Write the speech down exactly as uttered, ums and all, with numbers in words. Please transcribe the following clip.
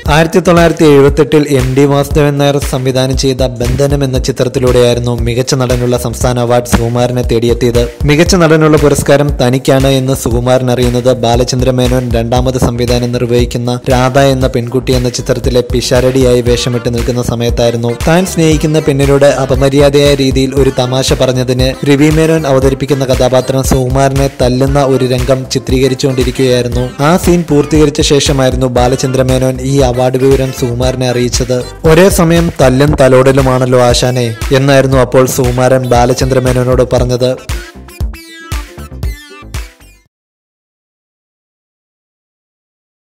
ആയിരത്തി തൊള്ളായിരത്തി എഴുപത്തെട്ടിൽ എം ഡി വാസുദേവൻ നായർ സംവിധാനം ചെയ്ത ബന്ധനം എന്ന ചിത്രത്തിലൂടെയായിരുന്നു മികച്ച നടനുള്ള സംസ്ഥാന അവാർഡ് സുകുമാരനെ തേടിയെത്തിയത്. മികച്ച നടനുള്ള പുരസ്കാരം തനിക്കാണ് എന്ന് സുകുമാരൻ അറിയുന്നത് ബാലചന്ദ്ര മേനോൻ രണ്ടാമത് സംവിധാനം നിർവഹിക്കുന്ന രാധ എന്ന പെൺകുട്ടി എന്ന ചിത്രത്തിലെ പിഷാരടിയായി വേഷമിട്ട് നിൽക്കുന്ന സമയത്തായിരുന്നു. താൻ സ്നേഹിക്കുന്ന പെണ്ണിനോട് അപമര്യാദയായ രീതിയിൽ ഒരു തമാശ പറഞ്ഞതിന് രവി മേനോൻ അവതരിപ്പിക്കുന്ന കഥാപാത്രം സുകുമാരനെ തല്ലുന്ന ഒരു രംഗം ചിത്രീകരിച്ചുകൊണ്ടിരിക്കുകയായിരുന്നു. ആ സീൻ പൂർത്തീകരിച്ച ശേഷമായിരുന്നു ബാലചന്ദ്ര മേനോൻ ഈ അവാർഡ് വിവരം സുകുമാരനെ അറിയിച്ചത്. ഒരേ സമയം തല്ലും തലോടലുമാണല്ലോ ആശാനെ എന്നായിരുന്നു അപ്പോൾ സുകുമാരൻ ബാലചന്ദ്ര മേനോനോട് പറഞ്ഞത്.